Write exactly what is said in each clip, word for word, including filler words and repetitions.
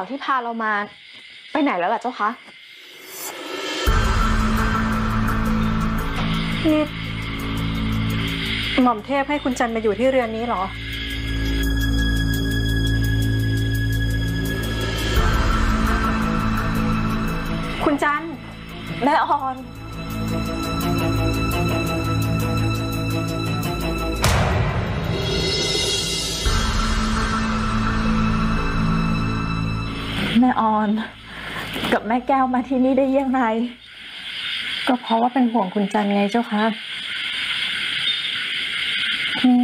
าวที่พาเรามาไปไหนแล้วล่ะเจ้าคะนี่หม่อมเทพให้คุณจันมาอยู่ที่เรือนนี้เหรอคุณจันแม่ออนแม่ออนกับแม่แก้วมาที่นี่ได้ยังไงก็เพราะว่าเป็นห่วงคุณจันไงเจ้าคะนี่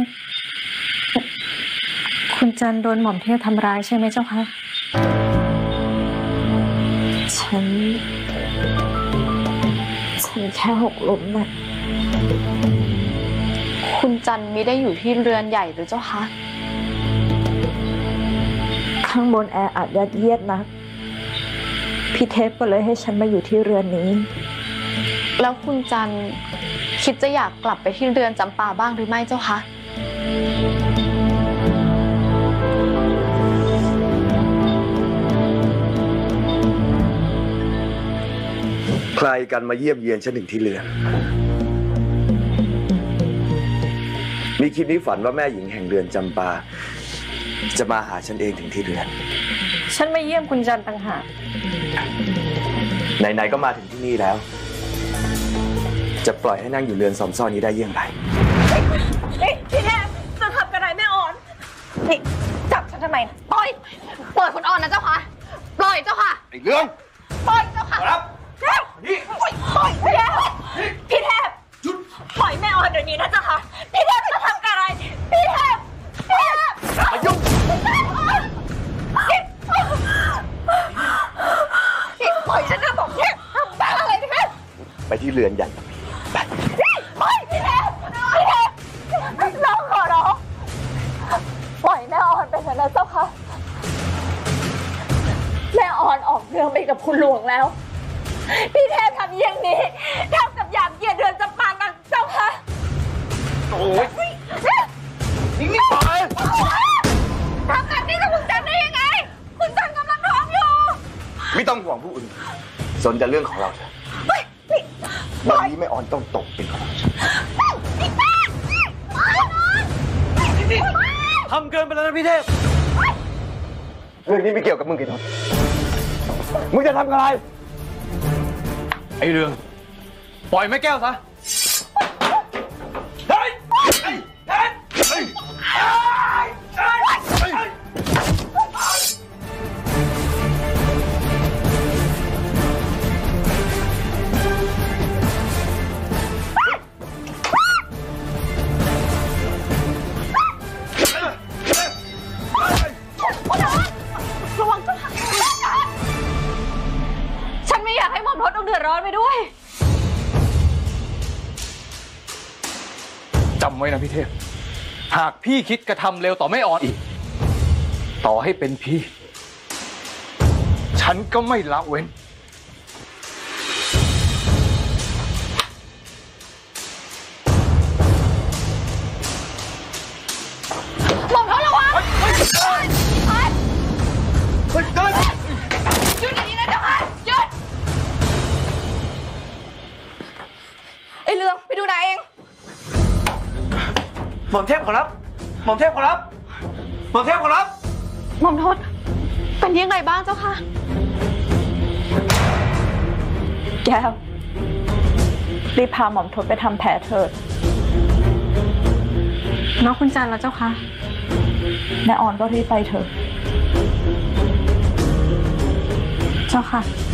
คุณจันโดนหม่อมเทพทำร้ายใช่ไหมเจ้าคะฉันฉันแค่หกล้มนะคุณจันมิได้อยู่ที่เรือนใหญ่หรือเจ้าคะข้างบนแออัดยัดเยียดนะพี่เทพก็เลยให้ฉันมาอยู่ที่เรือนนี้แล้วคุณจันคิดจะอยากกลับไปที่เรือนจำปาบ้างหรือไม่เจ้าคะใครกันมาเยี่ยมเยียนฉันถึงที่เรือนมีคิดนี้ฝันว่าแม่หญิงแห่งเรือนจำปาจะมาหาฉันเองถึงที่เรือนฉันมาเยี่ยมคุณจันต่างหากไหนๆก็มาถึงที่นี่แล้วจะปล่อยให้นั่งอยู่เรือนซอมซ่อนนี้ได้อย่างไรนี่พี่แทบจะทำกระไรแม่อ่อนนี่จับฉันทำไมปล่อยปล่อยคุณอ่อนนะเจ้าค่ะปล่อยเจ้าค่ะไอ้เรื่องปล่อยเจ้าค่ะครับแทบนี่ปล่อยปล่อยพี่แทบพี่แทบหยุดปล่อยแม่อ่อนเดี๋ยวนี้นะเจ้าค่ะพี่แทบจะทำกระไรพี่แทบพี่แทบมายุ่งปล่อยฉันนะบอกแทบทำบ้าอะไรพี่แทบไปที่เรือนใหญ่ไปปล่อยพี่แทบพี่แทบร้องขอร้องปล่อยแม่อ่อนไปเถอะนะเจ้าค่ะแม่อ่อนออกเรื่องไปกับคุณหลวงแล้วพี่เทพทำอย่างนี้เท่ากับหยามเกียรติเรือนจำปานะเจ้าค่ะโอ้ยนี่นี่ปล่อยทำแบบนี้กับคุณจันได้ยังไงคุณจันกำลังท้องอยู่ไม่ต้องห่วงผู้อื่นสนแต่เรื่องของเราเถอะวันนี้แม่ออนต้องตกเป็นของทำเกินไปแล้วนะพี่เทพเรื่องนี้ไม่เกี่ยวกับมึงกี่ทศมึงจะทำอะไรไอ้เรื่องปล่อยแม่แก้วซะเฮ้ยเฮ้ยเฮ้ยเฮ้ยระวังเจ้าค่ะฉันไม่อยากให้หม่อมทศต้องเดือดร้อนไปด้วยจำไว้นะพี่เทพหากพี่คิดกระทำเร็วต่อแม่อ่อนอีกต่อให้เป็นพี่ฉันก็ไม่ละเว้นหม่อมทศระวังเฮ้ยหยุดหยุดอย่างนี้นะเจ้าค่ะหยุดไอ้เรื่องไปดูนายเองหม่อมเทพขอรับหม่อมเทพขอรับหม่อมเทพขอรับหม่อมทศเป็นยังไงบ้างเจ้าค่ะแก้วรีบพาหม่อมทศไปทำแผลเถิดน้องคุณจันแล้วเจ้าค่ะแม่อ่อนก็รีบไปเถอะเจ้าค่ะ